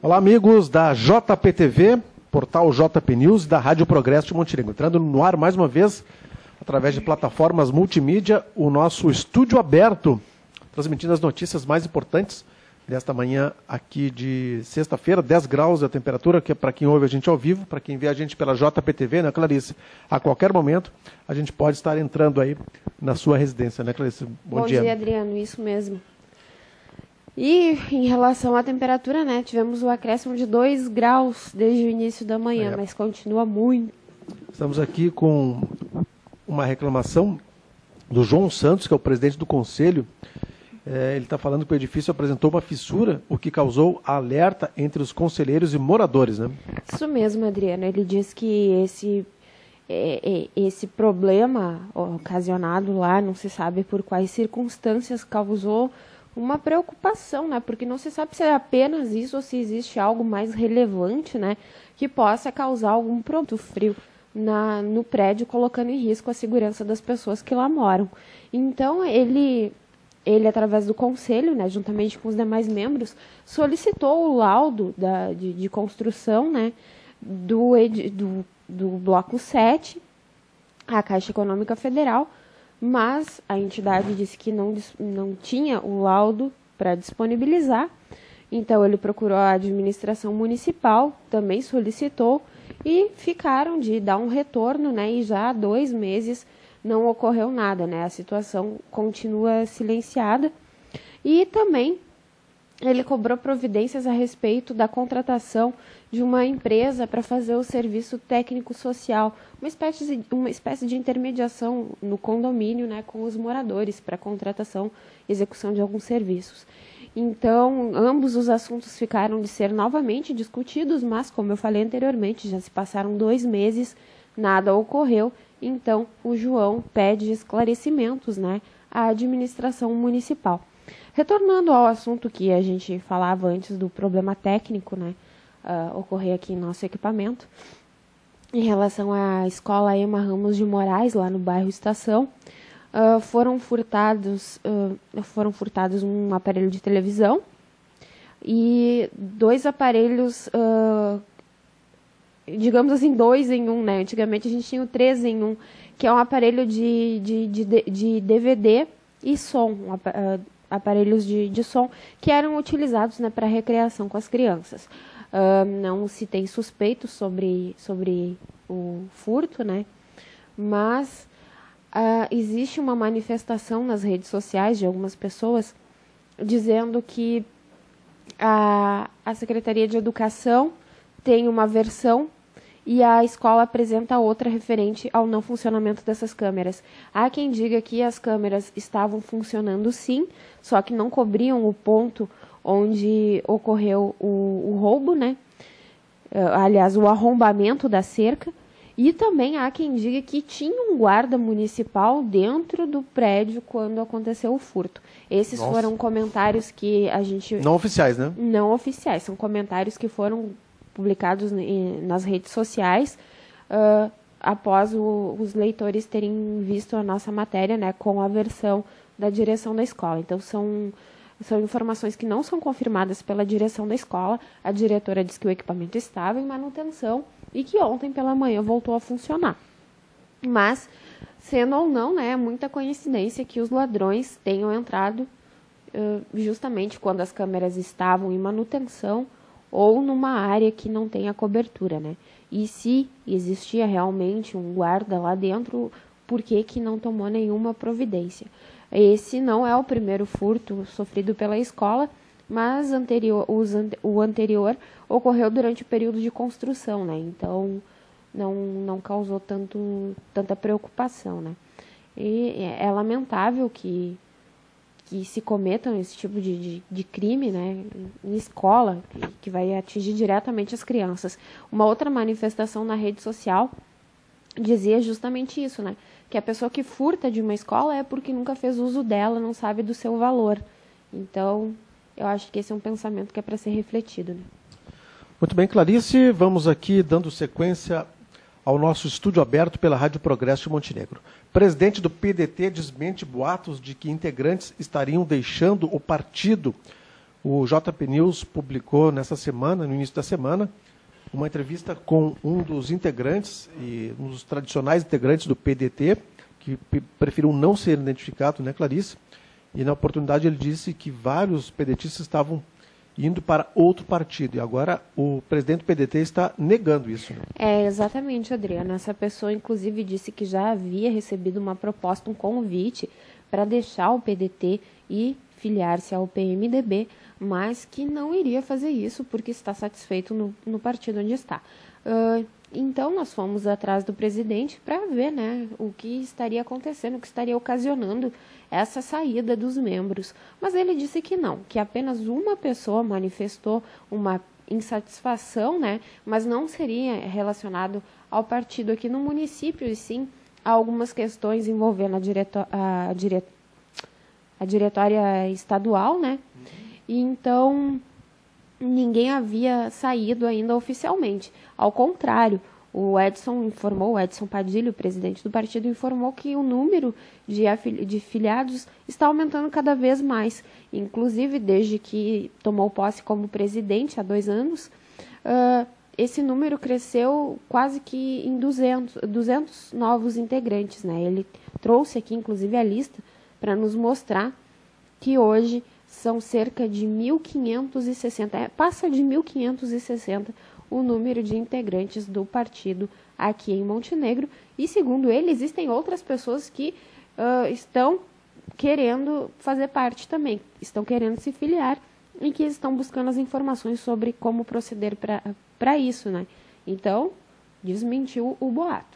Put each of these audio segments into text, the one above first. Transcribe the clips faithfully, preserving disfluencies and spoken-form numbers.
Olá, amigos da J P T V, portal J P News e da Rádio Progresso de Montenegro. Entrando no ar mais uma vez, através de plataformas multimídia, o nosso estúdio aberto, transmitindo as notícias mais importantes desta manhã aqui de sexta-feira, dez graus a temperatura, que é para quem ouve a gente ao vivo, para quem vê a gente pela J P T V, né, Clarice? A qualquer momento a gente pode estar entrando aí na sua residência, né, Clarice? Bom, Bom dia. dia, Adriano, isso mesmo. E em relação à temperatura, né, tivemos o acréscimo de dois graus desde o início da manhã, é. mas continua muito. Estamos aqui com uma reclamação do João Santos, que é o presidente do Conselho. É, ele está falando que o edifício apresentou uma fissura, o que causou alerta entre os conselheiros e moradores, né? Isso mesmo, Adriano. Ele diz que esse, é, é, esse problema ocasionado lá, não se sabe por quais circunstâncias, causou uma preocupação, né? Porque não se sabe se é apenas isso ou se existe algo mais relevante, né? Que possa causar algum produto frio na, no prédio, colocando em risco a segurança das pessoas que lá moram. Então, ele... Ele, através do conselho, né, juntamente com os demais membros, solicitou o laudo da, de, de construção, né, do, do, do bloco sete, à Caixa Econômica Federal, mas a entidade disse que não, não tinha o laudo para disponibilizar. Então, ele procurou a administração municipal, também solicitou, e ficaram de dar um retorno, né, e já há dois meses não ocorreu nada, né? A situação continua silenciada. E também ele cobrou providências a respeito da contratação de uma empresa para fazer o serviço técnico-social, uma espécie de, uma espécie de intermediação no condomínio, né, com os moradores, para contratação e execução de alguns serviços. Então, ambos os assuntos ficaram de ser novamente discutidos, mas, como eu falei anteriormente, já se passaram dois meses, nada ocorreu. Então, o João pede esclarecimentos, né, à administração municipal. Retornando ao assunto que a gente falava antes do problema técnico, né, uh, ocorrer aqui em nosso equipamento, em relação à escola Ema Ramos de Moraes, lá no bairro Estação, uh, foram furtados, uh, foram furtados um aparelho de televisão e dois aparelhos, uh, digamos assim, dois em um, né? Antigamente a gente tinha o três em um, que é um aparelho de, de, de, de D V D e som, um, uh, aparelhos de, de som que eram utilizados, né, para recreação com as crianças. Uh, não se tem suspeitos sobre, sobre o furto, né? Mas uh, existe uma manifestação nas redes sociais de algumas pessoas dizendo que a, a Secretaria de Educação tem uma versão e a escola apresenta outra referente ao não funcionamento dessas câmeras. Há quem diga que as câmeras estavam funcionando sim, só que não cobriam o ponto onde ocorreu o, o roubo, né? Uh, aliás, o arrombamento da cerca. E também há quem diga que tinha um guarda municipal dentro do prédio quando aconteceu o furto. Esses Nossa. foram comentários que a gente... Não oficiais, né? Não oficiais, são comentários que foram publicados nas redes sociais, uh, após o, os leitores terem visto a nossa matéria, né, com a versão da direção da escola. Então, são, são informações que não são confirmadas pela direção da escola. A diretora diz que o equipamento estava em manutenção e que ontem pela manhã voltou a funcionar. Mas, sendo ou não, né, é muita coincidência que os ladrões tenham entrado uh, justamente quando as câmeras estavam em manutenção ou numa área que não tenha cobertura, né? E se existia realmente um guarda lá dentro, por que que não tomou nenhuma providência? Esse não é o primeiro furto sofrido pela escola, mas anterior, os, o anterior ocorreu durante o período de construção, né? Então, não, não causou tanto, tanta preocupação, né? E é lamentável que que se cometam esse tipo de, de, de crime, né, em escola, que, que vai atingir diretamente as crianças. Uma outra manifestação na rede social dizia justamente isso, né, que a pessoa que furta de uma escola é porque nunca fez uso dela, não sabe do seu valor. Então, eu acho que esse é um pensamento que é para ser refletido, né. Muito bem, Clarice, vamos aqui dando sequência ao nosso estúdio aberto pela Rádio Progresso de Montenegro. Presidente do P D T desmente boatos de que integrantes estariam deixando o partido O J P News publicou nessa semana, no início da semana, uma entrevista com um dos integrantes, e um dos tradicionais integrantes do P D T, que preferiu não ser identificado, né, Clarice? E na oportunidade ele disse que vários pedetistas estavam indo para outro partido. E agora o presidente do P D T está negando isso. Né? É, exatamente, Adriano. Essa pessoa, inclusive, disse que já havia recebido uma proposta, um convite para deixar o P D T e filiar-se ao P M D B, mas que não iria fazer isso porque está satisfeito no, no partido onde está. Uh, então, nós fomos atrás do presidente para ver, né, o que estaria acontecendo, o que estaria ocasionando essa saída dos membros. Mas ele disse que não, que apenas uma pessoa manifestou uma insatisfação, né, mas não seria relacionado ao partido aqui no município, e sim a algumas questões envolvendo a, direto, a, dire, a diretória estadual, né, e então ninguém havia saído ainda oficialmente. Ao contrário, o Edson informou, o Edson Padilha, o presidente do partido, informou que o número de, de filiados está aumentando cada vez mais. Inclusive, desde que tomou posse como presidente há dois anos, uh, esse número cresceu quase que em duzentos, duzentos novos integrantes. Né? Ele trouxe aqui, inclusive, a lista para nos mostrar que hoje são cerca de mil quinhentos e sessenta, é, passa de mil quinhentos e sessenta o número de integrantes do partido aqui em Montenegro. E, segundo ele, existem outras pessoas que uh, estão querendo fazer parte também, estão querendo se filiar e que estão buscando as informações sobre como proceder para isso, né? Então, desmentiu o boato.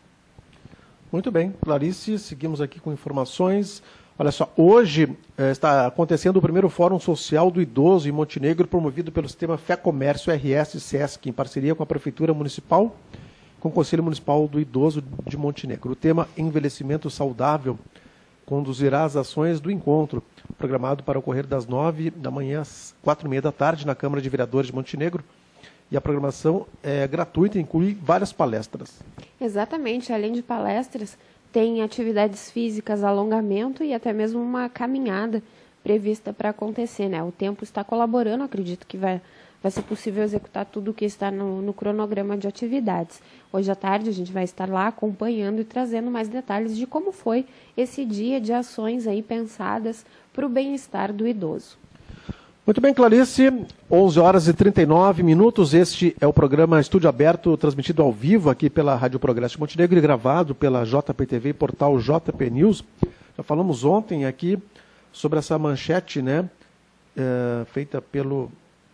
Muito bem, Clarice, seguimos aqui com informações. Olha só, hoje eh, está acontecendo o primeiro Fórum Social do Idoso em Montenegro, promovido pelo sistema Fé Comércio R S Sesc, em parceria com a Prefeitura Municipal, com o Conselho Municipal do Idoso de Montenegro. O tema Envelhecimento Saudável conduzirá as ações do encontro, programado para ocorrer das nove da manhã às quatro e meia da tarde na Câmara de Vereadores de Montenegro. E a programação é gratuita e inclui várias palestras. Exatamente, além de palestras, tem atividades físicas, alongamento e até mesmo uma caminhada prevista para acontecer, né? O tempo está colaborando, acredito que vai, vai ser possível executar tudo o que está no, no cronograma de atividades. Hoje à tarde a gente vai estar lá acompanhando e trazendo mais detalhes de como foi esse dia de ações aí pensadas para o bem-estar do idoso. Muito bem, Clarice, onze horas e trinta e nove minutos, este é o programa Estúdio Aberto, transmitido ao vivo aqui pela Rádio Progresso de Montenegro e gravado pela J P T V e portal J P News. Já falamos ontem aqui sobre essa manchete, né, é, feita pelo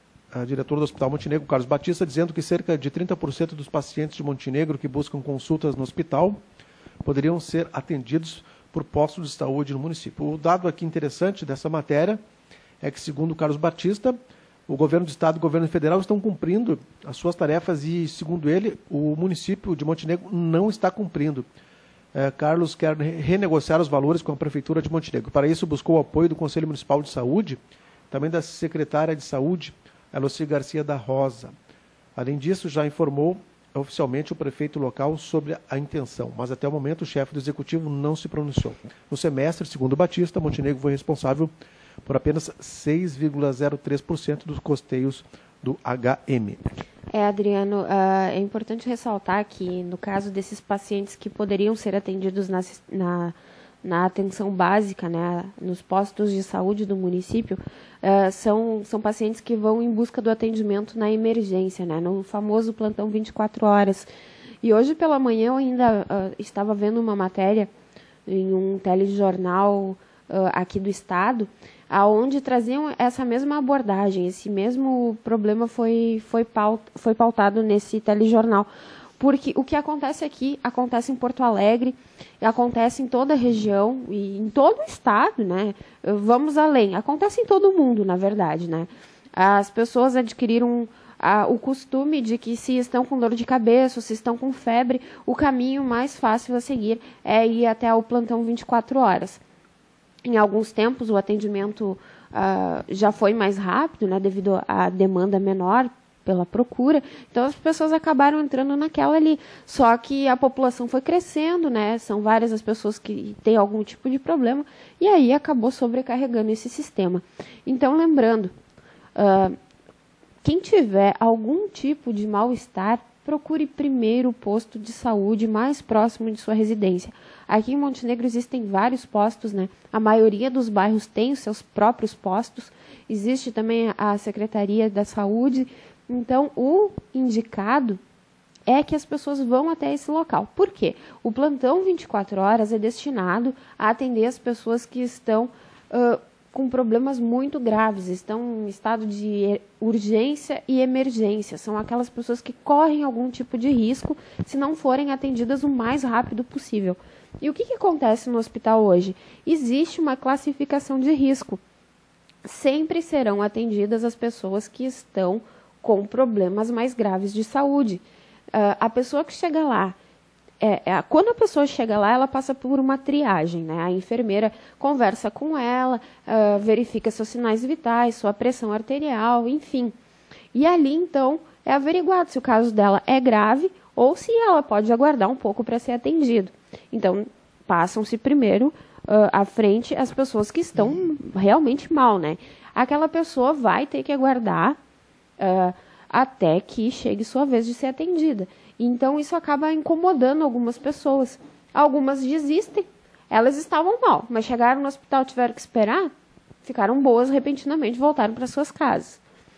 a diretor do Hospital Montenegro, Carlos Batista, dizendo que cerca de trinta por cento dos pacientes de Montenegro que buscam consultas no hospital poderiam ser atendidos por postos de saúde no município. O dado aqui interessante dessa matéria é que, segundo o Carlos Batista, o governo do estado e o governo federal estão cumprindo as suas tarefas e, segundo ele, o município de Montenegro não está cumprindo. É, Carlos quer renegociar os valores com a Prefeitura de Montenegro. Para isso, buscou o apoio do Conselho Municipal de Saúde, também da secretária de Saúde, Eloci Garcia da Rosa. Além disso, já informou oficialmente o prefeito local sobre a intenção, mas até o momento o chefe do executivo não se pronunciou. No semestre, segundo Batista, Montenegro foi responsável por apenas seis vírgula zero três por cento dos custeios do H M. É, Adriano, uh, é importante ressaltar que no caso desses pacientes que poderiam ser atendidos na, na, na atenção básica, né, nos postos de saúde do município, uh, são, são pacientes que vão em busca do atendimento na emergência, né, no famoso plantão vinte e quatro horas. E hoje pela manhã eu ainda uh, estava vendo uma matéria em um telejornal uh, aqui do estado, aonde traziam essa mesma abordagem, esse mesmo problema foi, foi, paut, foi pautado nesse telejornal. Porque o que acontece aqui, acontece em Porto Alegre, acontece em toda a região e em todo o estado, né? Vamos além, acontece em todo o mundo, na verdade, né? As pessoas adquiriram ah, o costume de que se estão com dor de cabeça, ou se estão com febre, o caminho mais fácil a seguir é ir até o plantão vinte e quatro horas. Em alguns tempos, o atendimento uh, já foi mais rápido, né, devido à demanda menor pela procura. Então, as pessoas acabaram entrando naquela ali. Só que a população foi crescendo, né, são várias as pessoas que têm algum tipo de problema, e aí acabou sobrecarregando esse sistema. Então, lembrando, Uh, quem tiver algum tipo de mal-estar, procure primeiro o posto de saúde mais próximo de sua residência. Aqui em Montenegro existem vários postos, né? A maioria dos bairros tem os seus próprios postos. Existe também a Secretaria da Saúde. Então, o indicado é que as pessoas vão até esse local. Por quê? O plantão vinte e quatro horas é destinado a atender as pessoas que estão uh, com problemas muito graves, estão em estado de urgência e emergência. São aquelas pessoas que correm algum tipo de risco se não forem atendidas o mais rápido possível. E o que, que acontece no hospital hoje? Existe uma classificação de risco. Sempre serão atendidas as pessoas que estão com problemas mais graves de saúde. Uh, a pessoa que chega lá, É, é, quando a pessoa chega lá, ela passa por uma triagem, né? A enfermeira conversa com ela, uh, verifica seus sinais vitais, sua pressão arterial, enfim. E ali, então, é averiguado se o caso dela é grave ou se ela pode aguardar um pouco para ser atendido. Então, passam-se primeiro uh, à frente as pessoas que estão realmente mal, né? Aquela pessoa vai ter que aguardar uh, até que chegue sua vez de ser atendida. Então, isso acaba incomodando algumas pessoas. Algumas desistem. Elas estavam mal, mas chegaram no hospital, tiveram que esperar, ficaram boas repentinamente, voltaram para suas casas.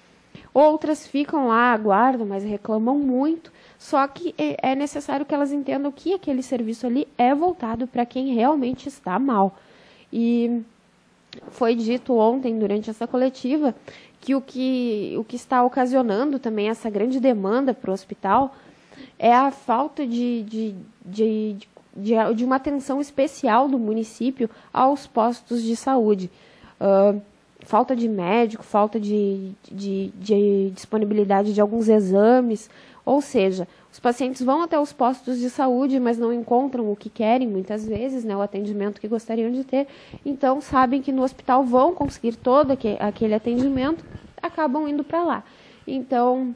Outras ficam lá, aguardam, mas reclamam muito. Só que é necessário que elas entendam que aquele serviço ali é voltado para quem realmente está mal. E foi dito ontem, durante essa coletiva, que o que, o que está ocasionando também essa grande demanda para o hospital é a falta de, de, de, de, de uma atenção especial do município aos postos de saúde. Uh, falta de médico, falta de, de, de disponibilidade de alguns exames, ou seja, os pacientes vão até os postos de saúde, mas não encontram o que querem, muitas vezes, né, o atendimento que gostariam de ter, então sabem que no hospital vão conseguir todo aquele atendimento, acabam indo para lá. Então,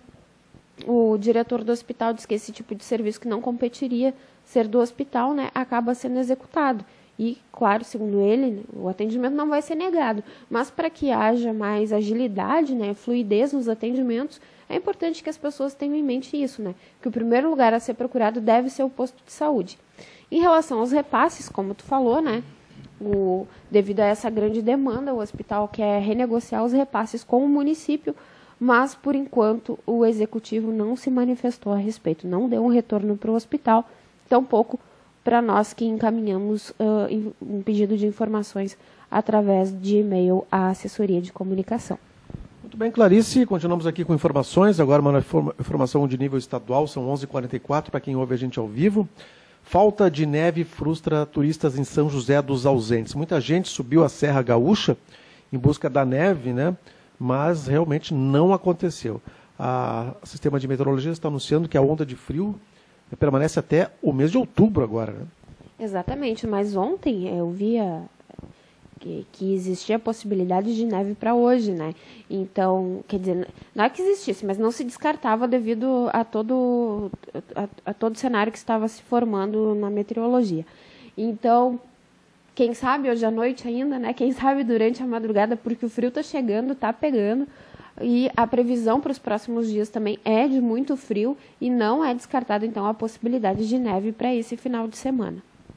o diretor do hospital diz que esse tipo de serviço que não competiria ser do hospital, né, acaba sendo executado. E, claro, segundo ele, o atendimento não vai ser negado. Mas para que haja mais agilidade, né, fluidez nos atendimentos, é importante que as pessoas tenham em mente isso, né, que o primeiro lugar a ser procurado deve ser o posto de saúde. Em relação aos repasses, como tu falou, né, o, devido a essa grande demanda, o hospital quer renegociar os repasses com o município, mas, por enquanto, o executivo não se manifestou a respeito, não deu um retorno para o hospital, tampouco para nós que encaminhamos uh, um pedido de informações através de e-mail à assessoria de comunicação. Muito bem, Clarice, continuamos aqui com informações, agora uma informação de nível estadual, são onze e quarenta e quatro, para quem ouve a gente ao vivo. Falta de neve frustra turistas em São José dos Ausentes. Muita gente subiu a Serra Gaúcha em busca da neve, né? Mas realmente não aconteceu. A- O sistema de meteorologia está anunciando que a onda de frio permanece até o mês de outubro agora, né? Exatamente, mas ontem eu via que, que existia a possibilidade de neve para hoje, né? Então, quer dizer, não é que existisse, mas não se descartava devido a todo, a, a todo o cenário que estava se formando na meteorologia. Então, quem sabe hoje à noite ainda, né? Quem sabe durante a madrugada, porque o frio está chegando, está pegando. E a previsão para os próximos dias também é de muito frio e não é descartada, então, a possibilidade de neve para esse final de semana.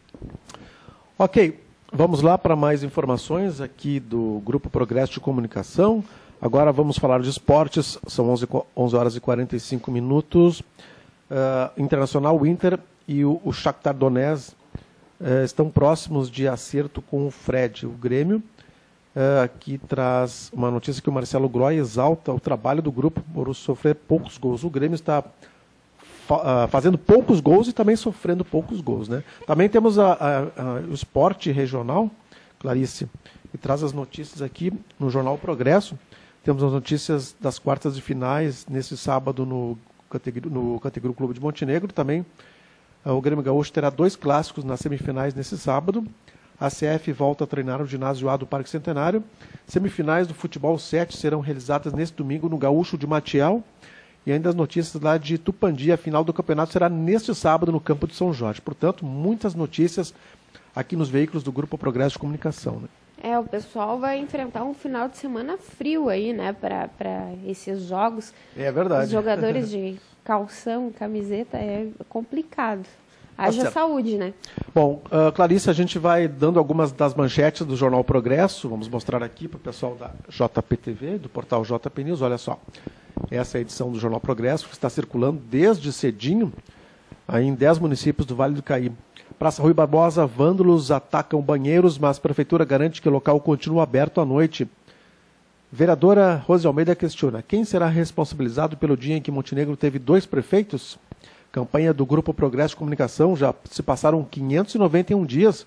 Ok, vamos lá para mais informações aqui do Grupo Progresso de Comunicação. Agora vamos falar de esportes, são onze, onze horas e quarenta e cinco minutos. Uh, Internacional, o Inter e o, o Shakhtar Donetsk uh, estão próximos de acerto com o Fred, o Grêmio, uh, que traz uma notícia que o Marcelo Groy exalta o trabalho do grupo por sofrer poucos gols. O Grêmio está fa- uh, fazendo poucos gols e também sofrendo poucos gols, né? Também temos a, a, a, o esporte regional, Clarice, que traz as notícias aqui no Jornal Progresso. Temos as notícias das quartas de finais nesse sábado no Categru, no Categru Clube de Montenegro. Também uh, o Grêmio Gaúcho terá dois clássicos nas semifinais nesse sábado. A C F volta a treinar no ginásio A do Parque Centenário. Semifinais do Futebol sete serão realizadas neste domingo no Gaúcho de Matiel. E ainda as notícias lá de Tupandi. A final do campeonato será neste sábado no campo de São Jorge. Portanto, muitas notícias aqui nos veículos do Grupo Progresso de Comunicação, né? É, o pessoal vai enfrentar um final de semana frio aí, né, para esses jogos. É verdade. Os jogadores de calção, camiseta, é complicado. Haja Tá saúde, né? Bom, uh, Clarice, a gente vai dando algumas das manchetes do Jornal Progresso. Vamos mostrar aqui para o pessoal da J P T V, do portal J P News. Olha só, essa é a edição do Jornal Progresso, que está circulando desde cedinho, aí em dez municípios do Vale do Caí. Praça Rui Barbosa, vândalos atacam banheiros, mas a Prefeitura garante que o local continua aberto à noite. Vereadora Rose Almeida questiona: quem será responsabilizado pelo dia em que Montenegro teve dois prefeitos? Campanha do Grupo Progresso de Comunicação, já se passaram quinhentos e noventa e um dias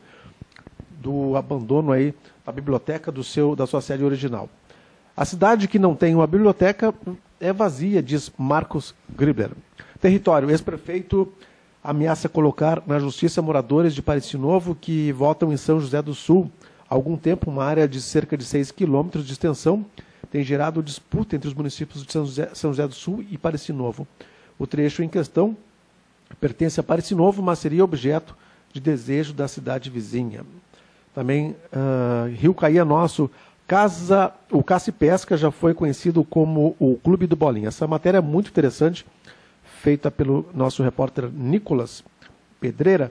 do abandono aí da biblioteca do seu, da sua sede original. A cidade que não tem uma biblioteca é vazia, diz Marcos Gribler. Território: ex-prefeito ameaça colocar na justiça moradores de Parecis Novo que votam em São José do Sul. Há algum tempo, uma área de cerca de seis quilômetros de extensão tem gerado disputa entre os municípios de São José, São José do Sul e Parecis Novo. O trecho em questão pertence a Parecis Novo, mas seria objeto de desejo da cidade vizinha. Também, uh, Rio Caí é nosso. Casa, o Caça e Pesca já foi conhecido como o Clube do Bolinha. Essa matéria é muito interessante, feita pelo nosso repórter Nicolas Pedreira,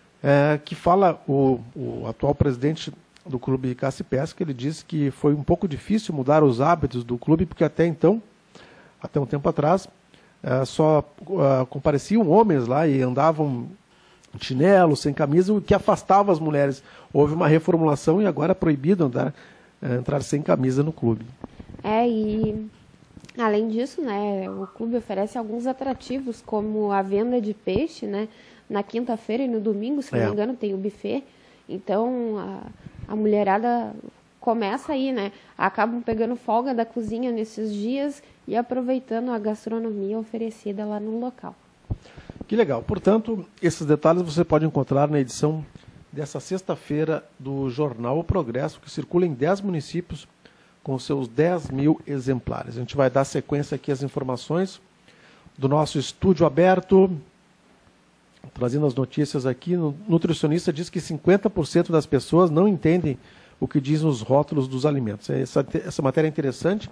é, que fala, o, o atual presidente do Clube Caça e Pesca, ele disse que foi um pouco difícil mudar os hábitos do clube, porque até então, até um tempo atrás, é, só é, compareciam homens lá e andavam de chinelo, sem camisa, o que afastava as mulheres. Houve uma reformulação e agora é proibido andar, é, entrar sem camisa no clube. É, e além disso, né, o clube oferece alguns atrativos, como a venda de peixe, né, na quinta-feira e no domingo, se não É. me engano, tem o buffet. Então, a, a mulherada começa aí, né, acabam pegando folga da cozinha nesses dias e aproveitando a gastronomia oferecida lá no local. Que legal. Portanto, esses detalhes você pode encontrar na edição dessa sexta-feira do Jornal O Progresso, que circula em dez municípios com seus dez mil exemplares. A gente vai dar sequência aqui às informações do nosso estúdio aberto, trazendo as notícias aqui. O nutricionista diz que cinquenta por cento das pessoas não entendem o que dizem os rótulos dos alimentos. Essa, essa matéria é interessante.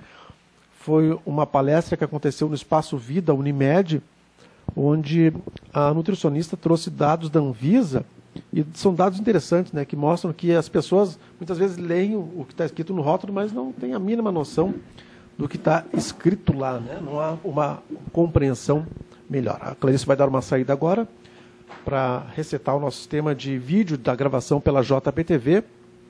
Foi uma palestra que aconteceu no Espaço Vida Unimed, onde a nutricionista trouxe dados da Anvisa, e são dados interessantes, né, que mostram que as pessoas muitas vezes leem o que está escrito no rótulo, mas não têm a mínima noção do que está escrito lá, né? Não há uma compreensão melhor. A Clarice vai dar uma saída agora para resetar o nosso sistema de vídeo da gravação pela J P T V.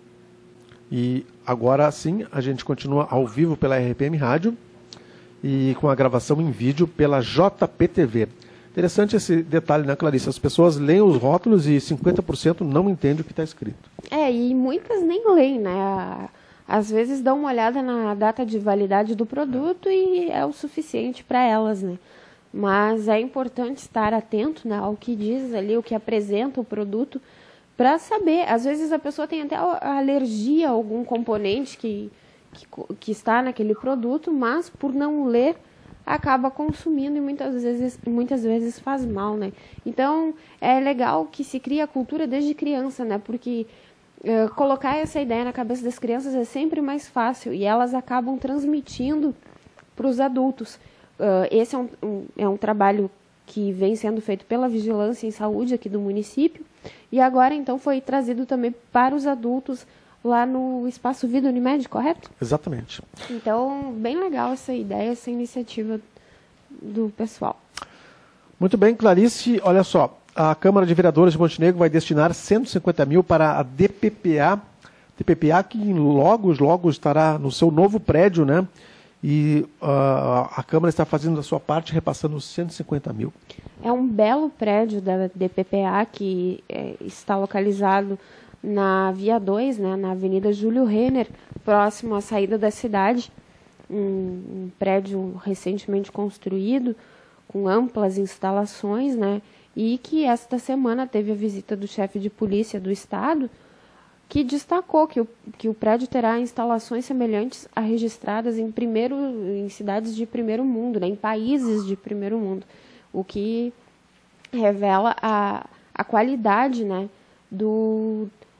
E agora sim, a gente continua ao vivo pela R P M Rádio e com a gravação em vídeo pela J P T V. Interessante esse detalhe, né, Clarice? As pessoas leem os rótulos e cinquenta por cento não entendem o que está escrito. É, e muitas nem leem, né? Às vezes dão uma olhada na data de validade do produto e é o suficiente para elas, né? Mas é importante estar atento, né, ao que diz ali, o que apresenta o produto, para saber. Às vezes a pessoa tem até alergia a algum componente que, que, que está naquele produto, mas por não ler, acaba consumindo e muitas vezes, muitas vezes faz mal, né? Então, é legal que se crie a cultura desde criança, né? Porque uh, colocar essa ideia na cabeça das crianças é sempre mais fácil e elas acabam transmitindo para os adultos. Uh, esse é um, um, é um trabalho que vem sendo feito pela Vigilância em Saúde aqui do município e agora, então, foi trazido também para os adultos lá no Espaço Vida Unimed, correto? Exatamente. Então, bem legal essa ideia, essa iniciativa do pessoal. Muito bem, Clarice. Olha só, a Câmara de Vereadores de Montenegro vai destinar cento e cinquenta mil para a D P P A, D P P A que logo, logo estará no seu novo prédio, né? E uh, a Câmara está fazendo a sua parte, repassando cento e cinquenta mil. É um belo prédio da D P P A que é, está localizado na Via dois, né, na Avenida Júlio Renner, próximo à saída da cidade. Um, um prédio recentemente construído, com amplas instalações, né, e que esta semana teve a visita do chefe de polícia do estado, que destacou que o, que o prédio terá instalações semelhantes a registradas em, primeiro, em cidades de primeiro mundo, né, em países de primeiro mundo, o que revela a, a qualidade, né, do,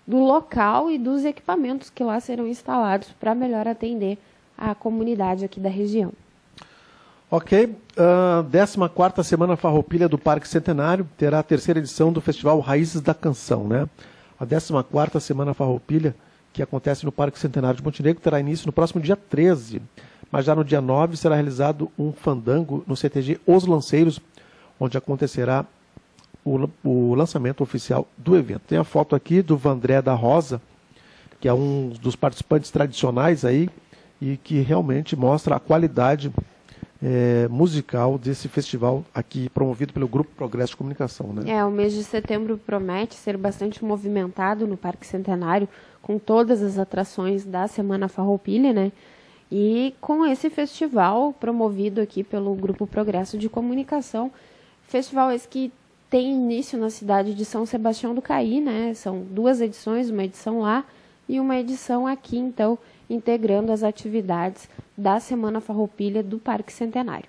do local e dos equipamentos que lá serão instalados para melhor atender a comunidade aqui da região. Ok, uh, décima quarta Semana Farroupilha do Parque Centenário terá a terceira edição do Festival Raízes da Canção, né? A décima quarta Semana Farroupilha, que acontece no Parque Centenário de Montenegro, terá início no próximo dia treze, mas já no dia nove será realizado um fandango no C T G Os Lanceiros, onde acontecerá o, o lançamento oficial do evento. Tem a foto aqui do Vandré da Rosa, que é um dos participantes tradicionais aí, e que realmente mostra a qualidade É, musical desse festival aqui, promovido pelo Grupo Progresso de Comunicação, né? É, o mês de setembro promete ser bastante movimentado no Parque Centenário, com todas as atrações da Semana Farroupilha, né? E com esse festival promovido aqui pelo Grupo Progresso de Comunicação, festival esse que tem início na cidade de São Sebastião do Caí, né? São duas edições, uma edição lá e uma edição aqui, então, integrando as atividades da Semana Farroupilha do Parque Centenário.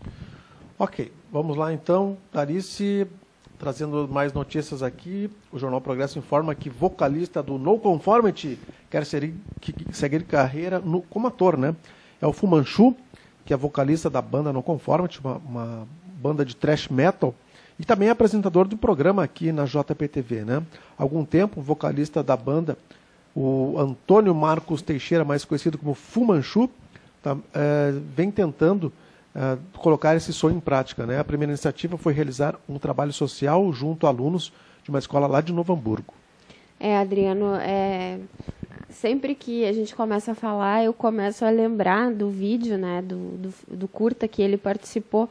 Ok, vamos lá então, Clarice, trazendo mais notícias aqui. O Jornal Progresso informa que vocalista do No Conformity quer seguir, que, seguir carreira no, como ator, né? É o Fu Manchu, que é vocalista da banda No Conformity, uma, uma banda de thrash metal, e também é apresentador do programa aqui na J P T V, né? Há algum tempo, o vocalista da banda, o Antônio Marcos Teixeira, mais conhecido como Fu Manchu, tá, é, vem tentando é, colocar esse sonho em prática, né? A primeira iniciativa foi realizar um trabalho social junto a alunos de uma escola lá de Novo Hamburgo. É, Adriano, é, sempre que a gente começa a falar, eu começo a lembrar do vídeo, né, do, do, do curta que ele participou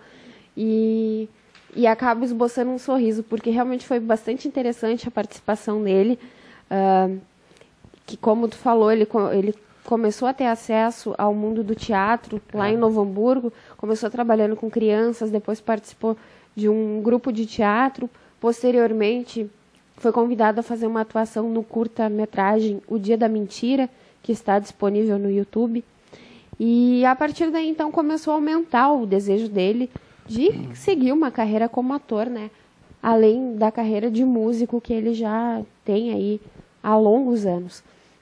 e, e acabo esboçando um sorriso, porque realmente foi bastante interessante a participação dele. Uh, que, como tu falou, ele, ele começou a ter acesso ao mundo do teatro lá é. em Novo Hamburgo, começou trabalhando com crianças, depois participou de um grupo de teatro, posteriormente foi convidado a fazer uma atuação no curta-metragem O Dia da Mentira, que está disponível no YouTube, e a partir daí, então, começou a aumentar o desejo dele de seguir uma carreira como ator, né? Além da carreira de músico que ele já tem aí há longos anos.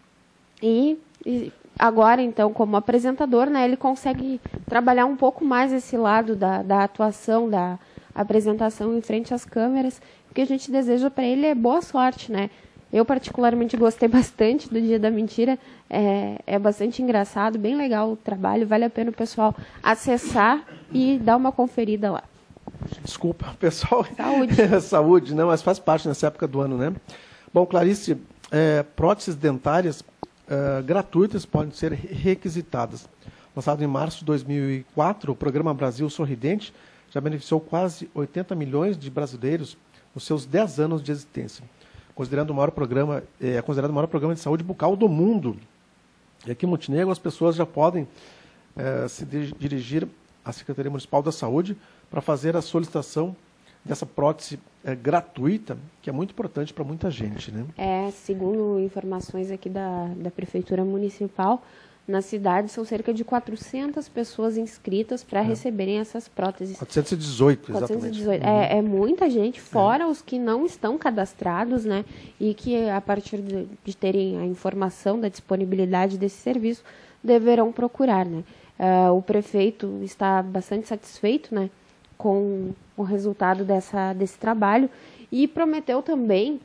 E, e agora, então, como apresentador, né, ele consegue trabalhar um pouco mais esse lado da, da atuação, da apresentação em frente às câmeras. O que a gente deseja para ele é boa sorte, né? Eu, particularmente, gostei bastante do Dia da Mentira. É, é bastante engraçado, bem legal o trabalho. Vale a pena o pessoal acessar e dar uma conferida lá. Desculpa, pessoal. Saúde. Saúde, não, mas faz parte nessa época do ano, né? Bom, Clarice, é, próteses dentárias Uh, gratuitas podem ser requisitadas. Lançado em março de dois mil e quatro, o programa Brasil Sorridente já beneficiou quase oitenta milhões de brasileiros nos seus dez anos de existência, considerando o maior programa, é considerado o maior programa de saúde bucal do mundo. E aqui em Montenegro as pessoas já podem é, se dirigir à Secretaria Municipal da Saúde para fazer a solicitação dessa prótese é, gratuita, que é muito importante para muita gente, né? É, segundo informações aqui da, da Prefeitura Municipal, na cidade são cerca de quatrocentas pessoas inscritas para é. receberem essas próteses. quatrocentos e dezoito, exatamente. quatrocentos e dezoito. Uhum. É, é muita gente, fora é. os que não estão cadastrados, né? E que, a partir de, de terem a informação da disponibilidade desse serviço, deverão procurar, né? Uh, o prefeito está bastante satisfeito, né, com o resultado dessa, desse trabalho e prometeu também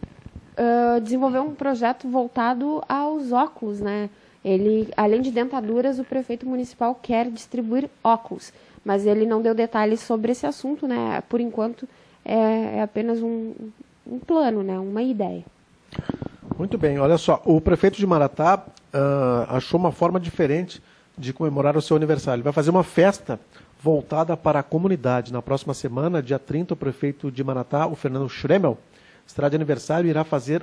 uh, desenvolver um projeto voltado aos óculos, né? Ele, além de dentaduras, o prefeito municipal quer distribuir óculos, mas ele não deu detalhes sobre esse assunto, né? Por enquanto é, é apenas um, um plano, né? Uma ideia. Muito bem, olha só, o prefeito de Maratá uh, achou uma forma diferente de comemorar o seu aniversário. Ele vai fazer uma festa voltada para a comunidade. Na próxima semana, dia trinta, o prefeito de Maratá, o Fernando Schremel, estará de aniversário e irá fazer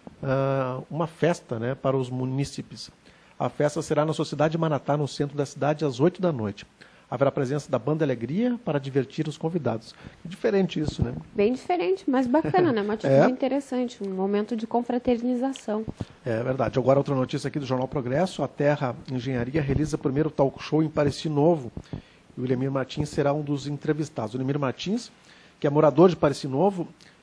uh, uma festa, né, para os munícipes. A festa será na Sociedade de Maratá, no centro da cidade, às oito da noite. Haverá a presença da Banda Alegria para divertir os convidados. Diferente isso, né? Bem diferente, mas bacana, né? Uma atitude é. interessante, um momento de confraternização. É verdade. Agora outra notícia aqui do Jornal Progresso. A Terra Engenharia realiza o primeiro talk show em Pareci Novo. E o Williamir Martins será um dos entrevistados. O Williamir Martins, que é morador de Pareci Novo,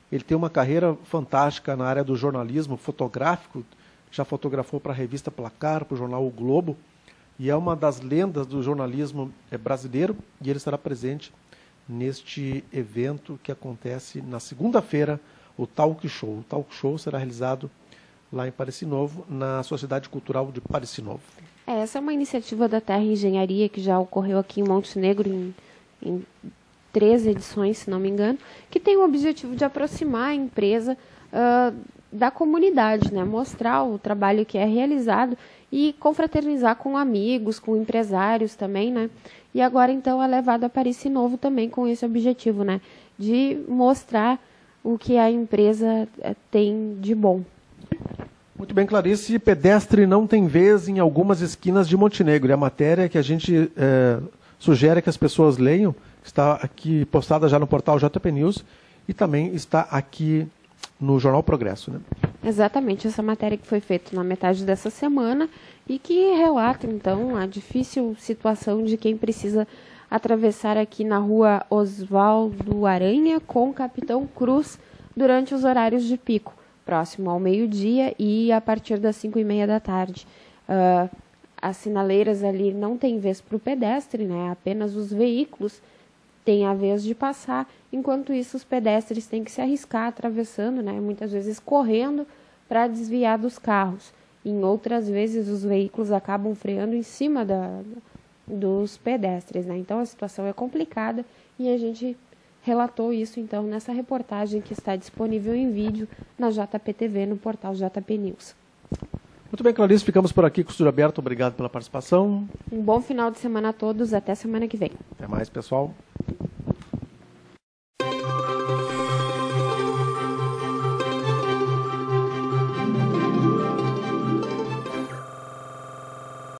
Ele tem uma carreira fantástica na área do jornalismo fotográfico, já fotografou para a revista Placar, para o jornal O Globo, e é uma das lendas do jornalismo brasileiro, e ele estará presente neste evento que acontece na segunda-feira, o Talk Show. O Talk Show será realizado lá em Parecinovo, na Sociedade Cultural de Parecinovo. É, essa é uma iniciativa da Terra Engenharia que já ocorreu aqui em Montenegro em, em três edições, se não me engano, que tem o objetivo de aproximar a empresa uh, da comunidade, né? Mostrar o trabalho que é realizado e confraternizar com amigos, com empresários também, né? E agora, então, é levado a Parecinovo também com esse objetivo, né? De mostrar o que a empresa uh, tem de bom. Muito bem, Clarice. Pedestre não tem vez em algumas esquinas de Montenegro. É a matéria que a gente é, sugere que as pessoas leiam. Está aqui postada já no portal J P News e também está aqui no Jornal Progresso, né? Exatamente, essa matéria que foi feita na metade dessa semana e que relata, então, a difícil situação de quem precisa atravessar aqui na rua Oswaldo Aranha com Capitão Cruz durante os horários de pico, próximo ao meio-dia e a partir das cinco e meia da tarde. Uh, as sinaleiras ali não têm vez para o pedestre, né? Apenas os veículos têm a vez de passar, enquanto isso os pedestres têm que se arriscar atravessando, né? Muitas vezes correndo para desviar dos carros. Em outras vezes os veículos acabam freando em cima da, dos pedestres, né? Então a situação é complicada e a gente relatou isso então nessa reportagem que está disponível em vídeo na J P T V, no portal J P News. Muito bem, Clarice, ficamos por aqui com o Estúdio Aberto. Obrigado pela participação. Um bom final de semana a todos, até semana que vem. Até mais, pessoal.